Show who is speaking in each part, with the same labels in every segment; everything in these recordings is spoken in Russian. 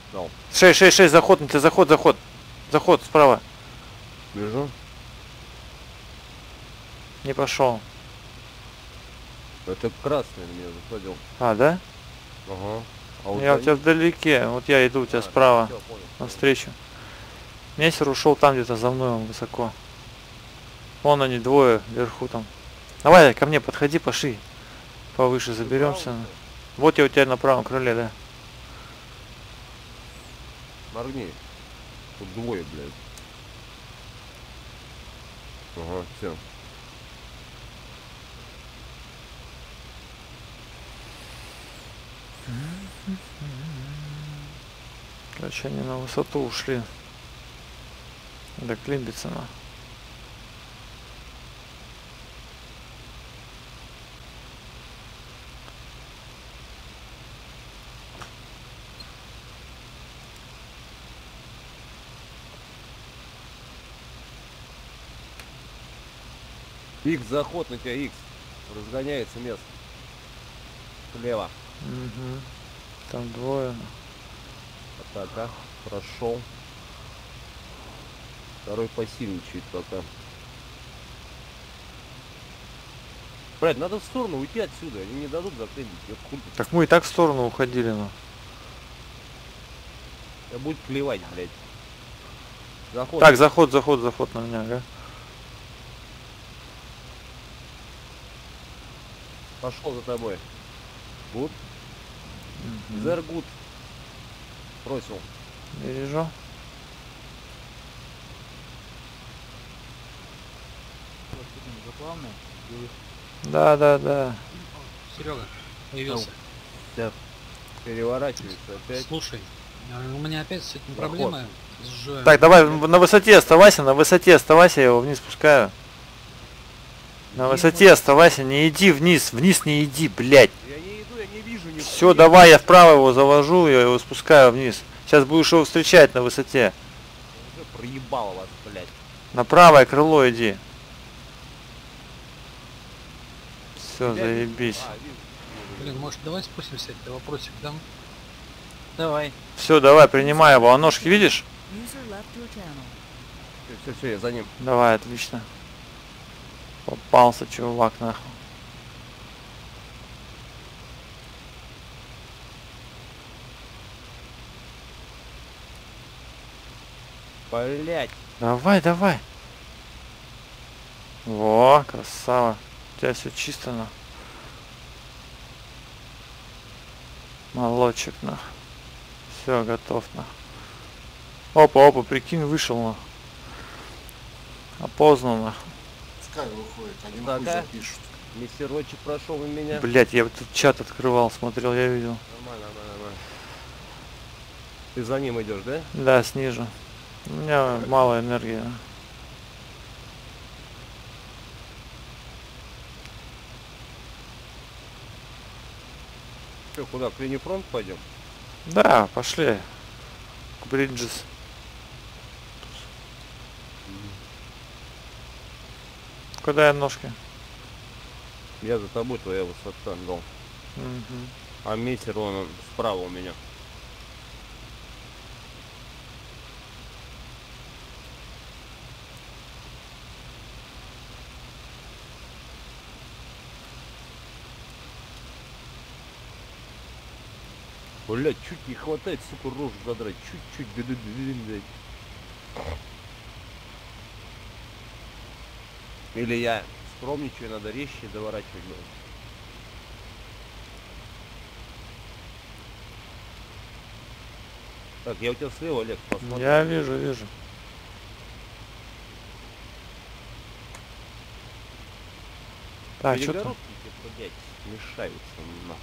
Speaker 1: Дал.
Speaker 2: 6, заход, на тебя заход. Заход справа.
Speaker 1: Вижу.
Speaker 2: Не пошел.
Speaker 1: Это красный на меня заходил.
Speaker 2: А, да?
Speaker 1: Ага. А вот
Speaker 2: Я у
Speaker 1: за
Speaker 2: тебя
Speaker 1: ним-
Speaker 2: вдалеке. Вот я иду у тебя справа.
Speaker 1: всё, понял.
Speaker 2: Навстречу. Мессер ушел там где-то за мной, он высоко. Вон они двое вверху там. Давай ко мне подходи, пошли. Повыше заберемся.
Speaker 1: Правый,
Speaker 2: Вот я у тебя на правом крыле, да.
Speaker 1: моргни. Тут двое, блядь. Ага, все.
Speaker 2: Короче, они на высоту ушли. До Климбицена.
Speaker 1: Икс, заход на тебя, Икс. Разгоняется место. Слева.
Speaker 2: Угу. Там двое.
Speaker 1: Атака. Прошел. Второй посильничает пока. Блядь, надо в сторону уйти отсюда. Они не дадут заклинить.
Speaker 2: Так мы и так в сторону уходили, ну.
Speaker 1: Я будет плевать, блядь. Заход.
Speaker 2: Так, заход на меня, ага.
Speaker 1: Пошел за тобой. Гуд.
Speaker 2: Мгм.
Speaker 1: Зер гуд. Бросил.
Speaker 2: Вижу.
Speaker 3: Заплавные.
Speaker 2: Да.
Speaker 3: Серега появился.
Speaker 1: Да. Переворачивается опять.
Speaker 3: Слушай, у меня опять с этим
Speaker 1: Проход.
Speaker 3: проблемы. С
Speaker 2: Так, давай на высоте оставайся, я его вниз пускаю. На высоте оставайся, не иди вниз не иди, блядь.
Speaker 1: Я не иду, я не вижу нихуя.
Speaker 2: Все, давай, я вправо его завожу, я его спускаю вниз. Сейчас будешь его встречать на высоте.
Speaker 1: Уже проебало вас, блядь.
Speaker 2: На правое крыло иди. Все,
Speaker 1: Я вижу.
Speaker 2: заебись.
Speaker 1: А, вижу.
Speaker 3: Блин, может давай спустимся, это вопросик дам. Давай.
Speaker 2: Все, давай, принимай его. А ножки видишь?
Speaker 4: User left your channel.
Speaker 1: Все, я за ним.
Speaker 2: Давай, отлично. Попался, чувак, нахуй.
Speaker 1: Блять.
Speaker 2: Давай. Во, красава. У тебя все чисто, на. Молодчик, на. Все, готов, на. Опа, прикинь, вышел, на. Опознанно.
Speaker 5: Пускай выходит, они
Speaker 1: Так,
Speaker 5: хуй
Speaker 1: а?
Speaker 5: запишут.
Speaker 1: Мессерочек прошел у меня.
Speaker 2: Блять, я вот тут чат открывал, смотрел, я видел.
Speaker 1: Нормально. Ты за ним идешь, да?
Speaker 2: Да, снизу. У меня мало энергии.
Speaker 1: Че, куда? К линии фронт пойдем?
Speaker 2: Да, пошли. К Бриджес. Куда я ножки?
Speaker 1: Я за тобой, твоя высота дал.
Speaker 2: Мгм.
Speaker 1: А мессер он справа у меня. Блять, чуть не хватает, сука, рожу задрать. Чуть-чуть, блядь. Или я скромничаю, надо резче доворачивать. Так, я у тебя слева, Олег, посмотри.
Speaker 2: Я вижу. Так, что там?
Speaker 1: Перегородки тебе, блядь, мешаются нахуй.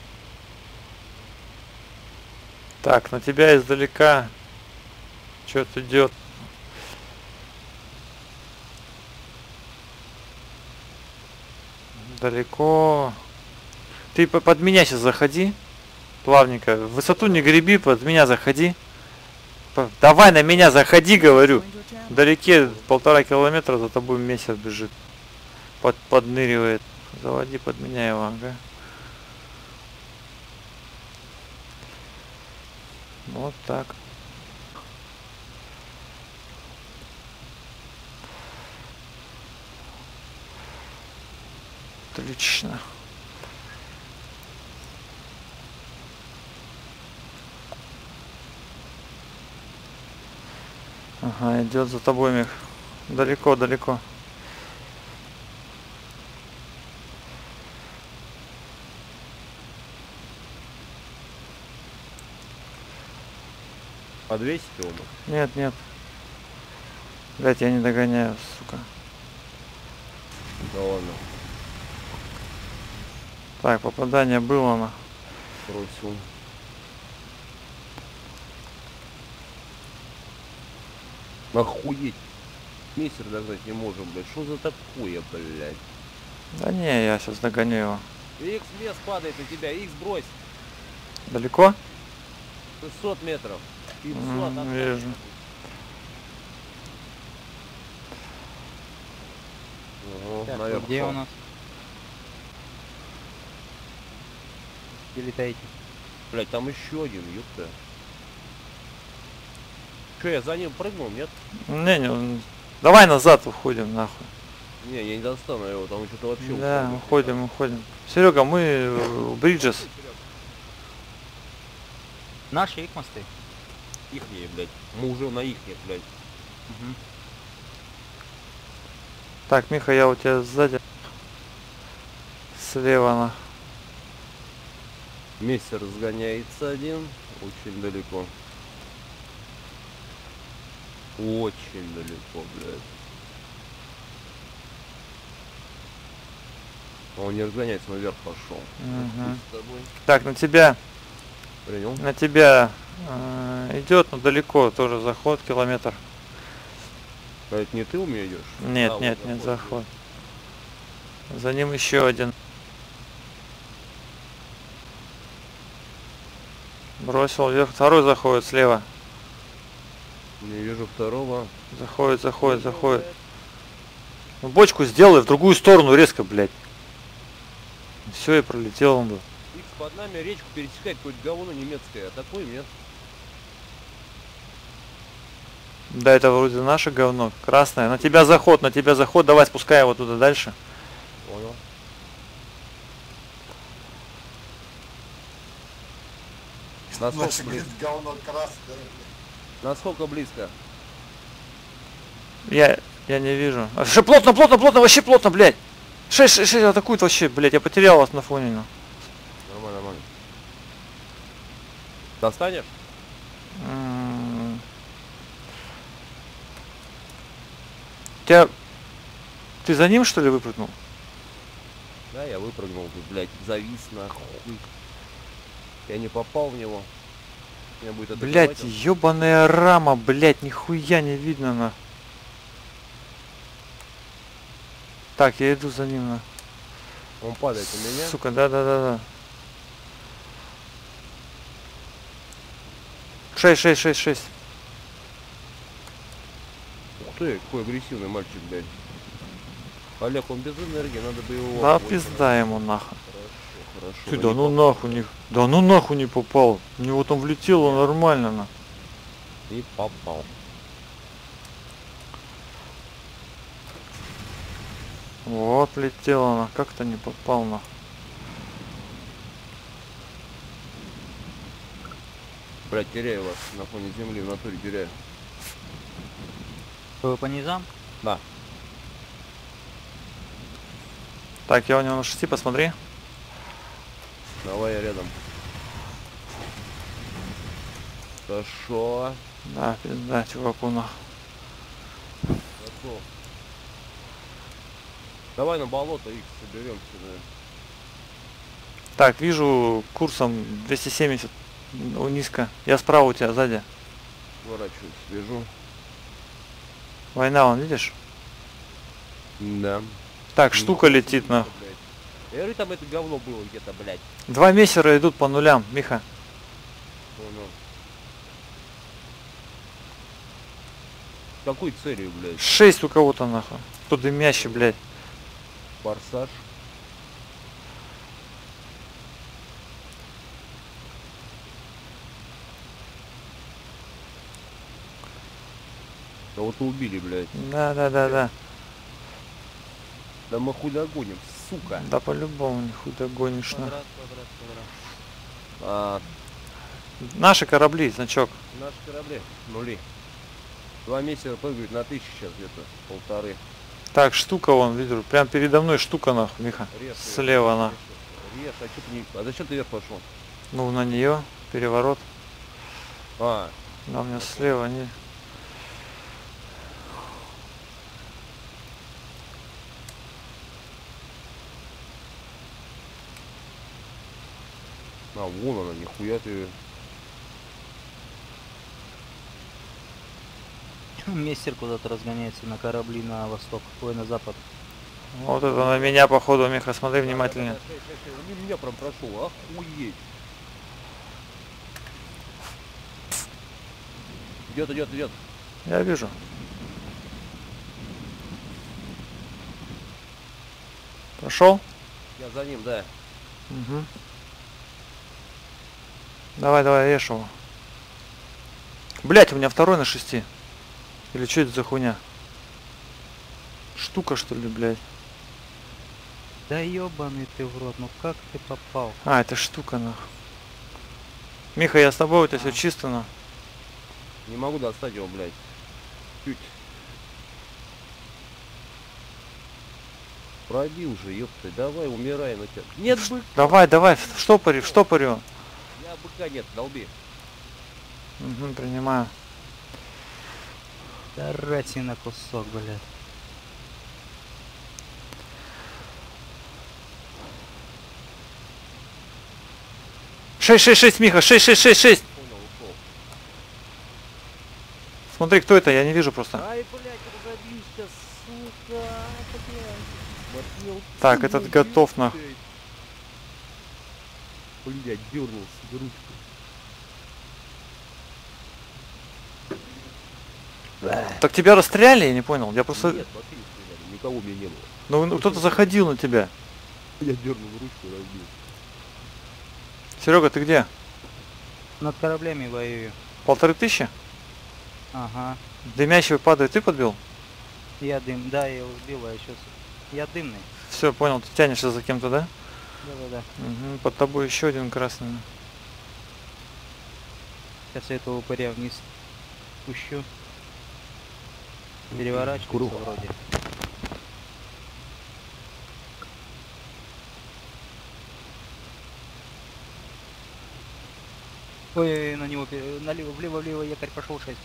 Speaker 2: Так, на тебя издалека что-то идет. Далеко. Ты под меня сейчас заходи. Плавненько. В высоту не греби, под меня заходи. Давай на меня заходи, говорю.
Speaker 4: Joined your channel.
Speaker 2: Вдалеке 1,5 километра за тобой месяц бежит. Подныривает. Заводи под меня его, ага. Вот так. Отлично. Ага, идет за тобой, Мих. Далеко, далеко.
Speaker 1: Подвесить его?
Speaker 2: Нет, нет. Блять, я не догоняю, сука.
Speaker 1: Да ладно,
Speaker 2: Так, попадание было на.
Speaker 1: бросил. Охуеть. Мессер догнать не можем, блядь. Что за такое, блядь?
Speaker 2: Да не, я сейчас догоню его.
Speaker 1: Икс вес падает на тебя, Икс брось.
Speaker 2: Далеко?
Speaker 1: 600 метров. 500,
Speaker 2: Вижу.
Speaker 3: Так,
Speaker 1: наверх.
Speaker 3: где у нас? Где летаете?
Speaker 1: Блядь, там еще один, ёпта. Че, я за ним прыгнул, нет?
Speaker 2: Не, не, давай назад уходим, нахуй.
Speaker 1: Не, я не достану его, там что-то вообще...
Speaker 2: Да, уходим, уходим. Серега, мы Бриджес.
Speaker 3: Наши икмосты.
Speaker 1: Ихние, блядь. Мы уже на ихних, блядь.
Speaker 3: Угу.
Speaker 2: Так, Миха, я у тебя сзади. Слева на.
Speaker 1: Мессер сгоняется один. Очень далеко. Очень далеко, блядь. Он не разгоняется, наверх пошел.
Speaker 2: Мгм.
Speaker 1: С тобой.
Speaker 2: Так, на тебя.
Speaker 1: Принял.
Speaker 2: На тебя идет, но далеко, тоже заход, километр.
Speaker 1: А это не ты у меня идешь?
Speaker 2: Нет,
Speaker 1: А,
Speaker 2: нет,
Speaker 1: вот
Speaker 2: нет,
Speaker 1: заход.
Speaker 2: заход. За ним еще один. Бросил вверх, второй заходит слева.
Speaker 1: Не вижу второго.
Speaker 2: Заходит, заходит, заходит. Ну, бочку сделай в другую сторону резко, блядь. Все, и пролетел он бы.
Speaker 1: Икс под нами речку пересекает какое-то говно немецкое. Атакуем, нет?
Speaker 2: Да, это вроде наше говно. Красное. На тебя заход, на тебя заход. Давай спускай его туда дальше.
Speaker 1: Понял. Насколько
Speaker 5: Наше, говорит,
Speaker 1: близко?
Speaker 5: говно красное.
Speaker 1: Насколько близко?
Speaker 2: Я не вижу. Что, плотно, плотно, плотно, вообще плотно, блядь. 6 атакует вообще, блядь. Я потерял вас на фоне. Ну.
Speaker 1: Нормально, нормально. Достанешь?
Speaker 2: Тебя... Ты за ним, что ли, выпрыгнул?
Speaker 1: Да, я выпрыгнул тут, блядь, завис нахуй. Я не попал в него. Меня будет атаковать
Speaker 2: Блядь,
Speaker 1: он.
Speaker 2: ёбаная рама, блядь, нихуя не видно на. Так, я иду за ним на.
Speaker 1: Он падает у меня.
Speaker 2: Сука, да. 6.
Speaker 1: Ух ты, какой агрессивный мальчик, блядь. Олег, он без энергии, надо бы его...
Speaker 2: Да
Speaker 1: больше
Speaker 2: пизда ему нахуй.
Speaker 1: Хорошо.
Speaker 2: Ты, да ну нахуй не. Да ну нахуй не попал. У него там влетело нормально на.
Speaker 1: И попал.
Speaker 2: Вот летело на. Как-то не попал на.
Speaker 1: Блядь, теряю вас на фоне земли, в натуре теряю.
Speaker 3: Вы по низам?
Speaker 1: Да.
Speaker 2: Так, я у него на 6, посмотри.
Speaker 1: Давай я рядом. Хорошо.
Speaker 2: Да, пизда, чуваку на.
Speaker 1: Готов. Давай на болото их соберемся, да.
Speaker 2: Так, вижу курсом 270 низко. Я справа у тебя сзади.
Speaker 1: Сворачиваюсь, вижу.
Speaker 2: Война, вон, видишь?
Speaker 1: Да.
Speaker 2: Так, штука летит на.
Speaker 1: Я говорю, там это говно было где-то, блядь.
Speaker 2: 2 мессера идут по нулям, Миха.
Speaker 1: Понял. С какой целью, блядь?
Speaker 2: 6 у кого-то нахуй. Кто дымящий, блядь.
Speaker 1: Форсаж. Кого-то убили, блядь.
Speaker 2: Да, да, да, да.
Speaker 1: Да мы хуй догоним, сука.
Speaker 2: Да по-любому не худо гонишь. на.
Speaker 3: Квадрат, квадрат, квадрат.
Speaker 1: А,
Speaker 2: Наши корабли, значок.
Speaker 1: наши корабли нули. 2 месяца прыгают на 1000 сейчас где-то, 1,5.
Speaker 2: Так, штука вон, видишь, прям передо мной штука нахуй, Миха.
Speaker 1: Рез,
Speaker 2: Слева она.
Speaker 1: Рез, а чё ты не... А зачем ты вверх пошел?
Speaker 2: Ну, на нее переворот.
Speaker 1: А,
Speaker 2: Да, у меня слева не.
Speaker 1: вон она, нихуя ты.
Speaker 3: Мессер куда-то разгоняется на корабли на восток, ой, на запад.
Speaker 2: Вот это на меня, походу, Миха, смотри внимательнее.
Speaker 1: Он меня прям прошел, охуеть. Идет, идет, идет.
Speaker 2: Я вижу. Пошел?
Speaker 1: Я за ним, да.
Speaker 2: Угу. Давай, давай, режь его. Блять, у меня второй на 6. Или что это за хуйня? Штука, что ли, блядь?
Speaker 3: Да ёбаный ты в рот, ну как ты попал?
Speaker 2: А, это штука, нахуй. Миха, я с тобой, у тебя все чисто, на.
Speaker 1: Не могу достать его, блядь. Чуть. Пробил же, ёпта. Давай, умирай на тебя. Нет, бык.
Speaker 2: Давай, давай, в штопоре, в штопоре.
Speaker 1: Я быка нет, долби.
Speaker 2: Угу, принимаю.
Speaker 3: Да ратина кусок, блядь.
Speaker 2: Шесть, шесть, шесть, Миха, 6.
Speaker 1: Понял, ушел.
Speaker 2: Смотри, кто это, я не вижу просто.
Speaker 1: Ай, блядь, разобьюсь, сука. Блядь. Смотрел.
Speaker 2: Так, этот готов, нахуй.
Speaker 1: Блядь, дернулся ручку.
Speaker 2: Так тебя расстреляли, я не понял. Я просто.
Speaker 1: Нет, вообще не стреляли, никого у меня не было.
Speaker 2: Ну, кто-то заходил на тебя.
Speaker 1: Я дернул ручку и разбил.
Speaker 2: Серега, ты где?
Speaker 3: Над кораблями воюю.
Speaker 2: 1500?
Speaker 3: Ага.
Speaker 2: Дымящий падает, ты подбил?
Speaker 3: Я дым, да, я его сбил, а сейчас... Я дымный.
Speaker 2: Все, понял, ты тянешься за кем-то, да?
Speaker 3: Да-да-да.
Speaker 2: Угу, под тобой еще один красный.
Speaker 3: Сейчас я этого упыря вниз пущу. Переворачивается вроде. Ой, на него, налево, влево, якорь пошел 6.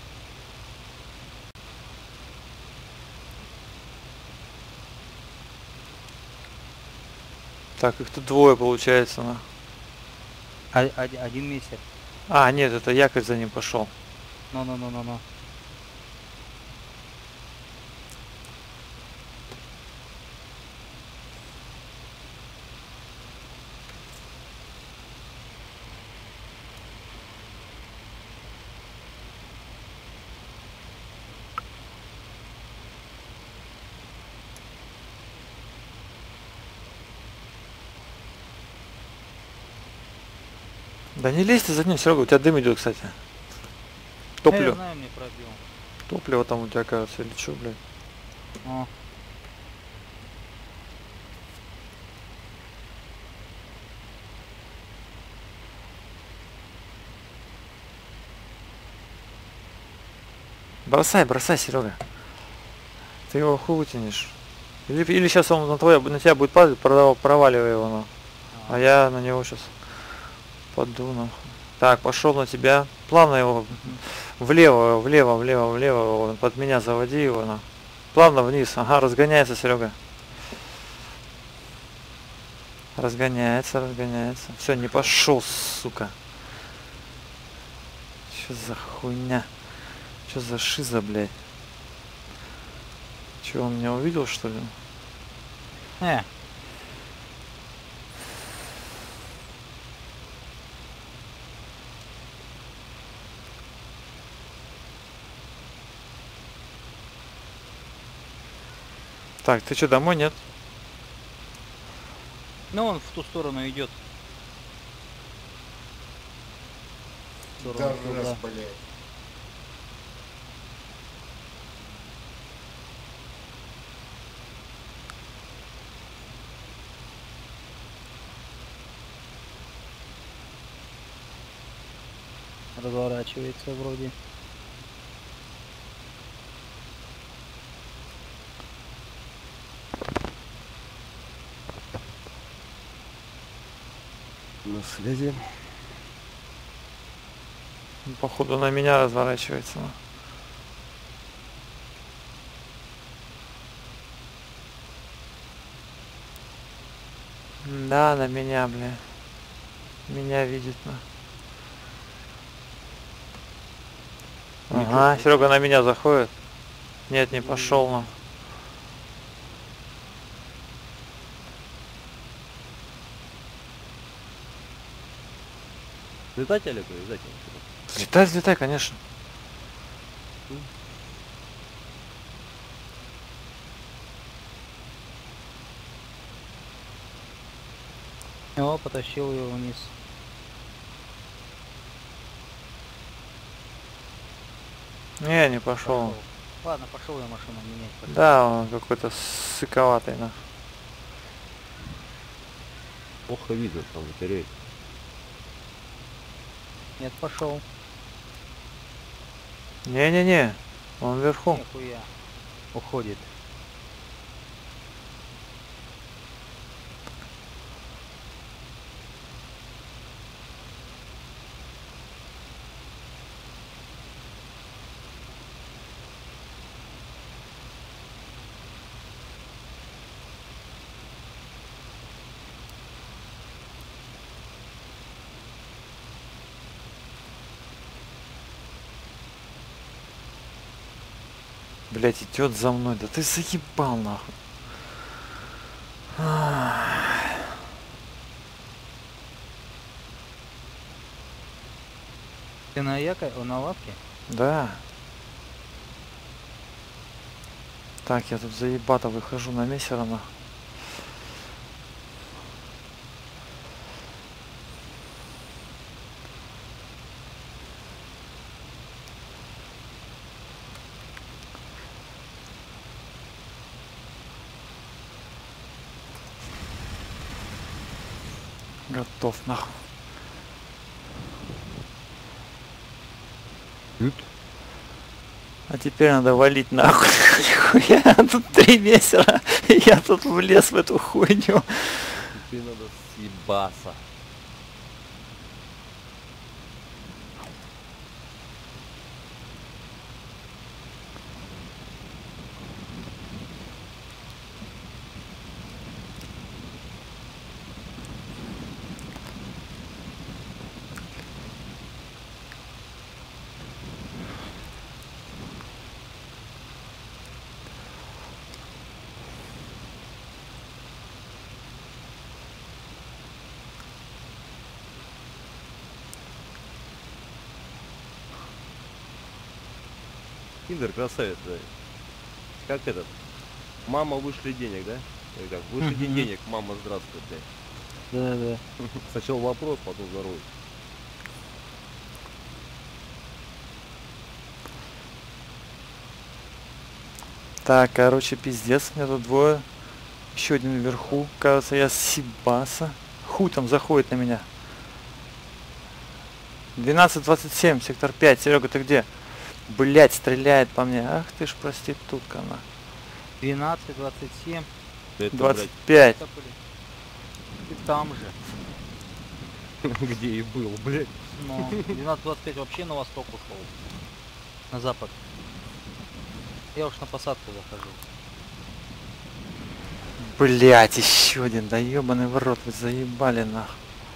Speaker 2: Так, их тут двое получается. На.
Speaker 3: Один месяц.
Speaker 2: А, нет, это якорь за ним пошел.
Speaker 3: Но.
Speaker 2: Да не лезь ты за ним, Серега, у тебя дым идет, кстати.
Speaker 3: Я
Speaker 2: Топливо.
Speaker 3: знаю, мне пробил.
Speaker 2: Топливо там у тебя, кажется, или что, блядь.
Speaker 3: О.
Speaker 2: Бросай, Серега. Ты его хуй вытянешь. Или сейчас он на тебя будет падать, проваливай его, на. А я на него сейчас паду, нахуй. Так, пошел на тебя. Плавно его влево. Под меня заводи его, на. Плавно вниз. Ага, разгоняется, Серега. Разгоняется. Все, не пошел, сука. Что за хуйня? Что за шиза, блядь? Че, он меня увидел, что ли? Так, ты что, домой, нет?
Speaker 3: Ну он в ту сторону идет. В
Speaker 5: Да
Speaker 3: сторону
Speaker 5: раз,
Speaker 3: туда.
Speaker 5: блядь.
Speaker 3: Разворачивается вроде.
Speaker 1: На связи.
Speaker 2: Походу на меня разворачивается. Да, на меня, бля. Меня видит, на. Ага, Серега на меня заходит. Нет, не пошел, на.
Speaker 1: Летать, Олег, летать?
Speaker 2: Взлетай, взлетай, конечно.
Speaker 3: О, потащил ее вниз.
Speaker 2: Не пошел.
Speaker 3: Пошел. Ладно, пошел я машину менять. Пошел.
Speaker 2: Да, он какой-то сыковатый, на.
Speaker 1: Плохо видно, там батарея.
Speaker 3: Нет, пошел.
Speaker 2: Не-не-не, он вверху.
Speaker 3: Нихуя. Уходит.
Speaker 2: Блять, идет за мной. Да ты заебал, нахуй.
Speaker 3: Ты на якорь, на лавке?
Speaker 2: Да. Так, я тут заебато выхожу на мессера, нахуй. Готов, нахуй. А теперь надо валить нахуй. Нихуя, тут 3 мессера. Я тут влез в эту хуйню.
Speaker 1: Теперь надо съебаться. Киндер красавец, да. Как этот? Мама, вышли денег, да? Или как? Вышли денег, мама, здравствуй, блядь.
Speaker 3: Да.
Speaker 1: Сначала вопрос, потом здоровье.
Speaker 2: Так, короче, пиздец. Меня тут двое. Еще один вверху. Кажется, я съебался. Хуй там заходит на меня. 12:27, сектор 5. Серега, ты где? Блять, стреляет по мне. Ах ты ж проститутка, на.
Speaker 3: 12:27.
Speaker 1: Это,
Speaker 2: 25.
Speaker 3: Да, блин. Ты там же.
Speaker 1: блядь, где и был, блядь.
Speaker 3: Но 12:25 вообще на восток ушел. На запад. Я уж на посадку захожу.
Speaker 2: Блять, еще один. Да ебаный в рот, вы заебали, нахуй.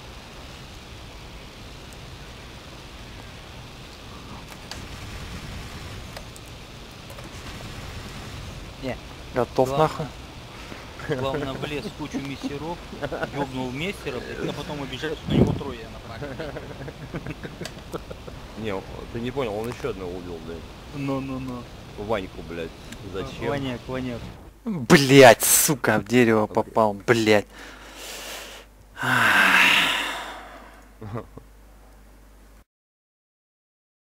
Speaker 3: Не.
Speaker 2: Готов,
Speaker 3: Главное-
Speaker 2: нахуй.
Speaker 3: Главное, влез в кучу мессеров, ёбнул мессера, блядь, а потом убежал, что на него трое напали.
Speaker 1: Не, ты не понял, он еще одного убил, блядь.
Speaker 3: Ну.
Speaker 1: Ваньку, блядь. Зачем?
Speaker 3: Ваняк.
Speaker 2: Блять, сука, в дерево попал, блять.